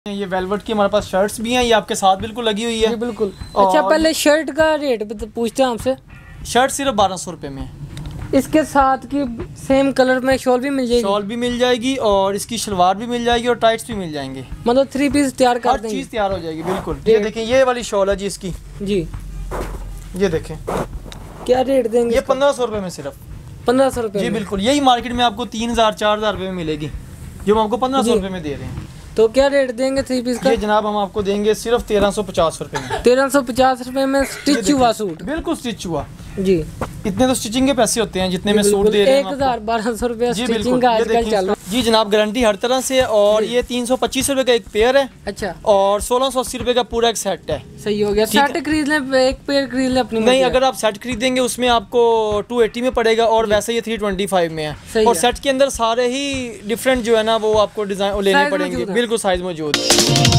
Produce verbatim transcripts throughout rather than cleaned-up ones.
ये वेलवेट की हमारे पास शर्ट्स भी हैं, ये आपके साथ बिल्कुल लगी हुई है। बिल्कुल। अच्छा, पहले शर्ट का रेट पूछते हैं आपसे। शर्ट सिर्फ बारह सौ रुपये में। इसके साथ की सेम कलर में शॉल भी मिल जाएगी? शॉल भी मिल जाएगी और इसकी शलवार भी मिल जाएगी और टाइट्स भी मिल जाएंगे। मतलब थ्री पीस तैयार कर देंगे? हर चीज़ तैयार हो जाएगी बिल्कुल। ये देखें, ये वाली शॉल है जी इसकी। जी, ये देखें। क्या रेट देंगे? ये पंद्रह सौ रुपये में सिर्फ। पंद्रह सौ रुपये? जी बिल्कुल। यही मार्केट में आपको तीन हज़ार चार हज़ार रुपये में मिलेगी, जो हम आपको पंद्रह सौ रुपये में दे रहे हैं। तो क्या रेट देंगे थ्री पीस का? ये जनाब हम आपको देंगे सिर्फ तेरह सौ पचास रुपये में। तेरह सौ पचास रुपये में स्टिच हुआ सूट? बिल्कुल स्टिच हुआ जी। इतने तो स्टिचिंग के पैसे होते हैं जितने में सूट दे रहे हैं। एक हजार बारह सौ रुपया जी स्टिचिंग का आजकल चल रहा है। जी जनाब, गारंटी हर तरह से। और ये तीन सौ पच्चीस रुपये का एक पेयर है। अच्छा। और सोलह सौ अस्सी रुपये का पूरा एक सेट है। सही हो गया। सेट खरीद ले, एक पेयर खरीद ले अपनी? नहीं, अगर आप सेट खरीदेंगे उसमें आपको टू एटी में पड़ेगा और वैसे ये थ्री ट्वेंटी फाइव में है। और सेट के अंदर सारे ही डिफरेंट जो है ना वो आपको डिजाइन लेने पड़ेंगे। बिल्कुल साइज मौजूद है।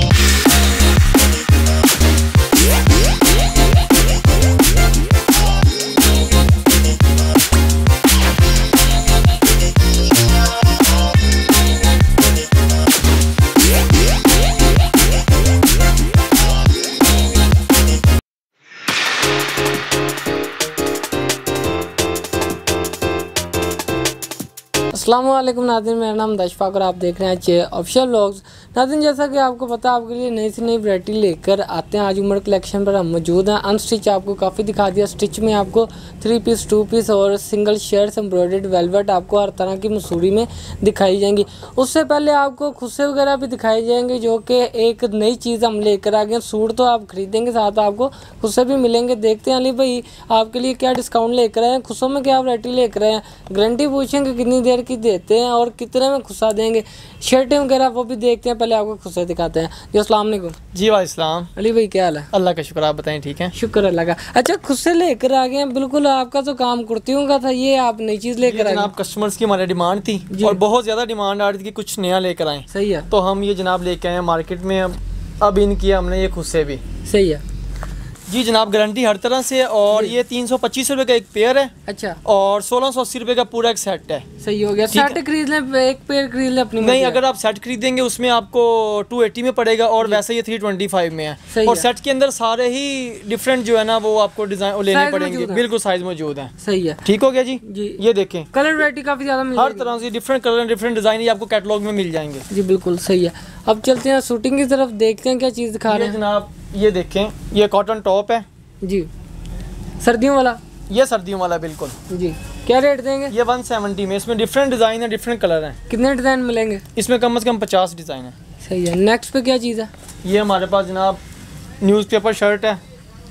अस्सलामुअलैकुम नाज़रीन, मेरा नाम दशफाक और आप देख रहे हैं चे ऑफिशियल व्लॉग्स। नाज़रीन, जैसा कि आपको पता है आपके लिए नई से नई वैरायटी लेकर आते हैं। आज उमर कलेक्शन पर हम मौजूद हैं। अनस्टिच आपको काफ़ी दिखा दिया। स्टिच में आपको थ्री पीस, टू पीस और सिंगल शर्ट्स, एम्ब्रॉयडर्ड वेलवेट आपको हर तरह की मसूरी में दिखाई जाएंगी। उससे पहले आपको खुस्से वगैरह भी दिखाई जाएंगे, जो कि एक नई चीज़ हम लेकर आ गए। सूट तो आप खरीदेंगे, साथ आपको खुस्से भी मिलेंगे। देखते हैं अली भाई आपके लिए क्या डिस्काउंट लेकर आए हैं, खुस्सों में क्या वैरायटी लेकर आए हैं। गारंटी पूछेंगे कितनी देर की देते हैं और कितने में खुस्सा देंगे। शर्टें वगैरह वो भी देखते हैं। पहले आपको खुस्से दिखाते हैं। जी अस्सलाम वालेकुम। जी वालेकुम। अली भाई क्या हाल है? अल्लाह का शुक्र, आप बताएं ठीक है? शुक्र अल्लाह का। अच्छा, खुस्से लेकर आ गए हैं। बिल्कुल आपका तो काम कुर्तियों का था, ये आप नई चीज़ लेकर आ गए। जनाब कस्टमर्स की हमारी डिमांड थी और बहुत ज़्यादा डिमांड आ रही थी कि कुछ नया लेकर आए। सही है। तो हम ये जनाब लेके आए हैं मार्केट में। अब अब इन किया हमने ये खुस्से भी। सही है जी जनाब, गारंटी हर तरह से। और ये तीन सौ पच्चीस रुपये का एक पेयर है। अच्छा। और सोलह सौ अस्सी रुपये का पूरा एक सेट है। सही हो गया। सेट खरीद ले, एक पेयर खरीद ले अपनी? नहीं, अगर आप सेट खरीदेंगे उसमें आपको टू एटी में पड़ेगा और वैसे ये थ्री ट्वेंटी फाइव में है। और सेट के अंदर सारे ही डिफरेंट जो है ना वो आपको डिजाइन लेने पड़ेंगे। बिल्कुल साइज मौजूद है। सही है। ठीक हो गया जी। जी ये देखें, कलर वैरायटी काफी ज्यादा मिल हर तरह से डिफरेंट कलर डिफरेंट डिजाइन ये आपको कैटलॉग में मिल जाएंगे। जी बिल्कुल सही है। अब चलते हैं शूटिंग की तरफ, देखते हैं क्या चीज़ दिखा रहे हैं जनाब। ये देखें, ये कॉटन टॉप है जी, सर्दियों वाला। ये सर्दियों वाला बिल्कुल जी। क्या रेट देंगे? ये वन सेवेंटी में। इसमें डिफरेंट डिजाइन है, डिफरेंट कलर हैं। कितने डिजाइन मिलेंगे इसमें? कम से कम पचास डिजाइन है। सही है। नेक्स्ट पे क्या चीज़ है? ये हमारे पास जनाब न्यूज़पेपर शर्ट है।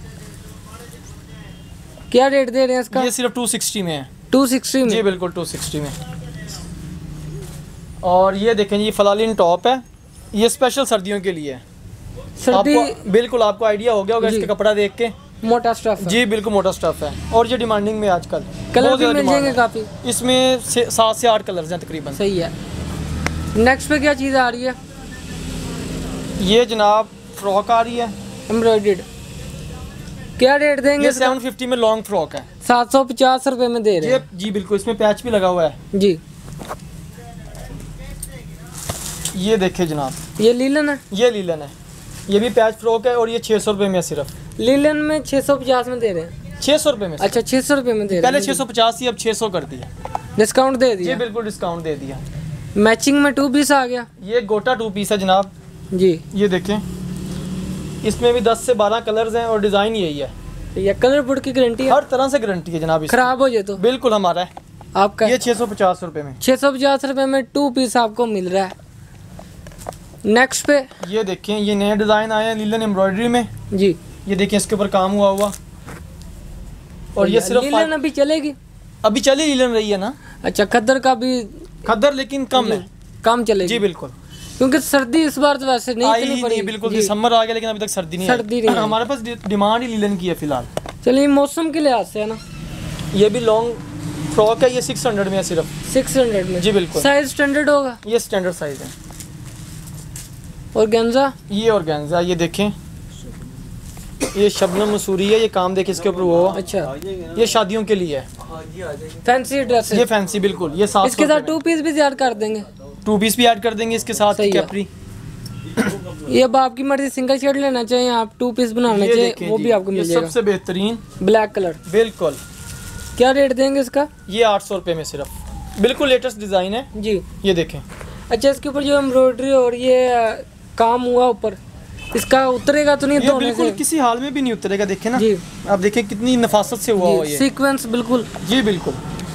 क्या रेट दे रहे हैं इसका? ये सिर्फ टू सिक्सटी में है। टू सिक्सटी में? जी बिल्कुल टू सिक्सटी में। और ये देखें, ये फलालिन टॉप है। ये स्पेशल सर्दियों के लिए है। सर्दी आपको बिल्कुल आपको आइडिया हो गया होगा इसका कपड़ा देख के। मोटा स्टफ है। जी बिल्कुल मोटा स्टफ है और ये डिमांडिंग में आजकल। कलर भी मिल जाएंगे काफ़ी? इसमें सात से आठ कलर्स हैं तकरीबन। सही है। नेक्स्ट पे क्या चीज़ आ रही है? ये जनाब फ्रॉक आ रही है एम्ब्रॉयडर्ड। क्या रेट देंगे? ये सेवन फिफ्टी में लॉन्ग फ्रॉक है। सात सौ पचास रुपये में दे रहे हैं? जी बिल्कुल। इसमें पैच भी लगा हुआ है। जी। ये देखे जनाब, ये लीलन है? ये लीलन है। ये भी पैच फ्रॉक है और ये छः सौ रुपये में सिर्फ। लीलन में छः सौ पचास में दे रहे हैं? छः सौ रुपये में। अच्छा, छः सौ रुपये में दे रहे हैं। पहले छः सौ पचास थी, अब छः सौ कर दिया। डिस्काउंट दे दिया? जी बिल्कुल डिस्काउंट दे दिया। मैचिंग में टू पीस आ गया? ये गोटा टू पीस है जनाब जी। ये देखें, इसमें भी दस से बारह कलर्स हैं और डिज़ाइन यही है। ये कलर बोर्ड की गारंटी है? हर तरह से गारंटी है जनाब। खराब हो जाए तो? बिल्कुल हमारा है आपका। ये छः सौ पचास रुपये में। छः सौ पचास रुपये में टू पीस आपको मिल रहा है। नेक्स्ट पे ये देखें, ये नए डिज़ाइन आए हैं लीलन एम्ब्रॉयडरी में। जी। ये देखें, इसके ऊपर काम हुआ हुआ। और ये सिर्फ लीलन अभी चलेगी? अभी चली लीलन रही है ना। अच्छा, खद्दर का भी? खद्दर लेकिन कम है, कम चलेगी। जी बिल्कुल। क्योंकि सर्दी इस बार तो वैसे नहीं आई इतनी पड़ी। बिल्कुल। दिसंबर आ गया लेकिन अभी तक सर्दी नहीं सर्दी नहीं। हमारे पास डिमांड ही लीलन की है फिलहाल। चलिए, मौसम के लिहाज से है ना। ये भी लॉन्ग फ्रॉक है। ये सिक्स हंड्रेड में है सिर्फ। सिक्स हंड्रेड में? जी बिल्कुल। साइज स्टैंडर्ड होगा? ये स्टैंडर्ड साइज है। और गेंजा? ये और गेंजा। ये देखें, ये शबनम मसूरी है। ये काम देखे इसके ऊपर वो। अच्छा। ये शादियों के लिए है, फैंसी ड्रेस। ये फैंसी बिल्कुल। ये सात इसके साथ टू पीस भी तैयार कर देंगे? टू पीस भी ऐड कर देंगे इसके साथ। कैपरी ये अब आपकी मर्जी, सिंगल शर्ट लेना चाहिए आप, टू पीस बनाना चाहिए, वो भी आपको मिल जाएगा। सबसे बेहतरीन ब्लैक कलर, बिल्कुल। क्या रेट देंगे इसका? ये आठ सौ रुपये में सिर्फ, बिल्कुल लेटेस्ट डिज़ाइन है जी। ये देखें। अच्छा, इसके ऊपर जो एम्ब्रॉयडरी और ये काम हुआ ऊपर, इसका उतरेगा तो नहीं? ये बिल्कुल किसी हाल में भी नहीं उतरेगा, देखें ना जी। आप देखें कितनी नफासत से हुआ हुआ ये सीक्वेंस, बिल्कुल जी बिल्कुल।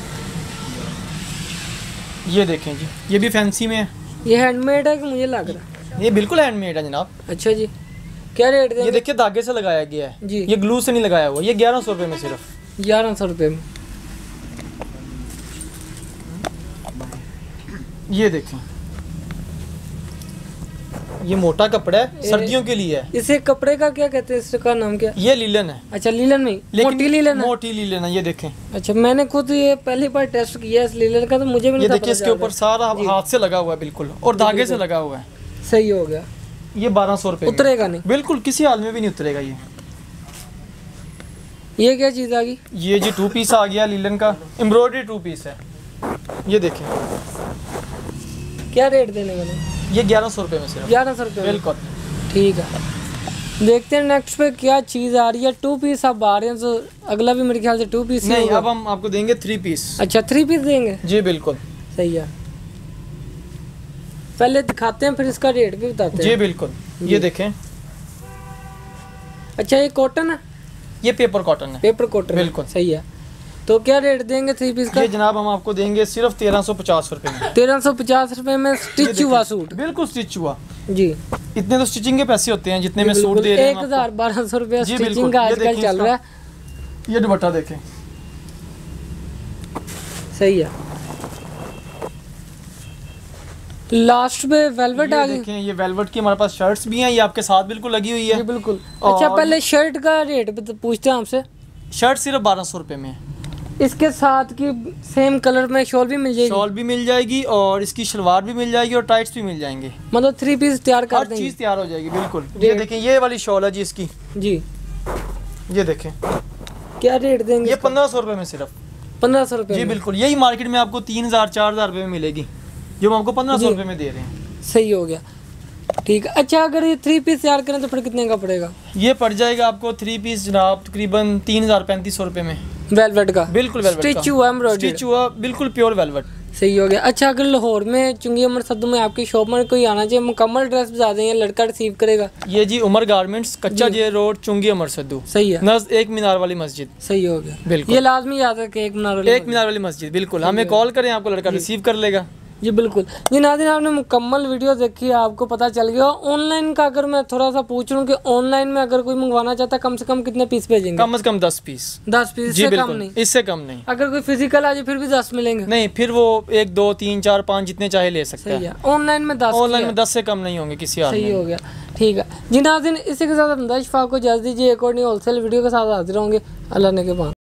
ये देखें जी, ये भी फैंसी में है। ये हैंडमेड है कि मुझे लग रहा है? ये बिल्कुल हैंडमेड है जनाब। अच्छा जी, क्या रेट देंगे? ये देखिए धागे से लगाया गया है जी, ये ग्लू से नहीं लगाया हुआ। ये ग्यारह सौ रुपये में सिर्फ, ग्यारह सौ रुपये में। ये देखें, ये मोटा कपड़ा है, सर्दियों के लिए है। इसे कपड़े का क्या कहते हैं, इसका नाम क्या? ये लीलन है। अच्छा, लीलन में मोटी लीलन है? मोटी लीलन है, ये देखें। अच्छा, मैंने खुद ये पहली बार टेस्ट किया इस लीलन का, तो मुझे भी नहीं ये था देखिए, इसके ऊपर सारा हाथ से लगा हुआ है बिल्कुल, और धागे से लगा हुआ है। सही हो गया। ये बारह सौ रुपये उतरेगा नहीं? बिल्कुल किसी हाल में भी नहीं उतरेगा। ये ये क्या चीज़ आ गई? ये जी टू पीस आ गया लीलन का, एम्ब्रॉयडरी टू पीस है। ये देखें, क्या रेट देने वाले? ये ग्यारह सौ रुपये में सिर्फ, ग्यारह सौ रुपये बिल्कुल। ठीक है, देखते हैं नेक्स्ट पे क्या चीज़ आ रही है। टू पीस अब आ रहे हैं, तो अगला भी मेरे ख्याल से टू पीस नहीं, अब हम आपको देंगे थ्री पीस। अच्छा, थ्री पीस देंगे? जी बिल्कुल। सही है, पहले दिखाते हैं फिर इसका रेट भी बताते हैं। जी बिल्कुल। ये देखें। अच्छा, ये कॉटन है? ये पेपर कॉटन है। पेपर कॉटन, बिल्कुल सही है। तो क्या रेट देंगे थ्री पीस का? ये जनाब हम आपको देंगे सिर्फ तेरह सौ पचास रुपए में। तेरह सौ पचास रुपए में स्टिच हुआ सूट? बिल्कुल स्टिच हुआ जी। इतने तो स्टिचिंग के पैसे होते हैं जितने में सूट दे रहे हैं। एक हजार बारह सौ रुपया स्टिचिंग का आजकल चल रहा है। ये दुपट्टा देखें, सही है। लास्ट में वेलवेट आ गई। देखें, ये वेलवेट की हमारे पास शर्ट्स भी हैं, ये आपके साथ बिल्कुल लगी हुई है। जी बिल्कुल। अच्छा, पहले शर्ट का रेट पूछते हैं आपसे। शर्ट सिर्फ बारह सौ रुपए में है। इसके साथ की सेम कलर में शॉल भी मिल जाएगी? शॉल भी मिल जाएगी और इसकी शलवार भी मिल जाएगी और टाइट्स भी मिल जाएंगे। मतलब थ्री पीस तैयार कर देंगे? हर चीज़ तैयार हो जाएगी बिल्कुल। ये देखें, ये वाली शॉल है जी इसकी। जी, ये देखें। क्या रेट देंगे? ये पंद्रह सौ रुपए में सिर्फ। पंद्रह सौ रुपए? जी बिल्कुल। यही मार्केट में आपको तीन हजार चार हजार रुपए में मिलेगी, जो हम आपको पंद्रह सौ रुपए में दे रहे हैं। सही हो गया, ठीक है। अच्छा, अगर ये थ्री पीस तैयार करें तो फिर कितने का पड़ेगा? ये पड़ जाएगा आपको थ्री पीस जनाब तकरीबन तीन हजार पैंतीस सौ रुपए में। वेलवेट का? बिल्कुल वेलवेट का। स्टिच हुआ एम्ब्रॉयडरी? स्टिच हुआ बिल्कुल प्योर वेलवेट। सही हो गया। अच्छा, अगर लाहौर में चुंगी अमर सद्दू में आपकी शॉप में कोई आना चाहिए, मुकम्मल ड्रेस बता दें, लड़का रिसीव करेगा? ये जी उमर गारमेंट्स, कच्चा जे रोड, चुंगी अमर सद्दू। सही है। नज़द एक मीनार वाली मस्जिद। सही हो गया, बिल्कुल। ये लाजमी याद है कि एक मीनार वाली एक मीनार वाली मस्जिद, बिल्कुल। हमें कॉल करें, आपको लड़का रिसीव कर लेगा। जी बिल्कुल। जी नाज़रीन, आपने मुकम्मल वीडियो देखी है, आपको पता चल गया। ऑनलाइन का अगर मैं थोड़ा सा पूछ लूँ कि ऑनलाइन में अगर कोई मंगवाना चाहता है, कम से कम कितने पीस भेजेंगे? कम से कम दस पीस। दस पीस से कम नहीं? इससे कम नहीं। अगर कोई फिजिकल आ जाए फिर भी दस मिलेंगे? नहीं, फिर वो एक दो तीन चार पाँच जितने चाहे ले सकते हैं। ऑनलाइन में दस? ऑनलाइन में दस से कम नहीं होंगे किसी हाल में। सही हो गया, ठीक है जी नाज़रीन। इसी के साथ हम दशफा को इजाज़त दीजिए, एक और नई होलसेल वीडियो के साथ हाजिर होंगे। अल्लाह ने के बाद।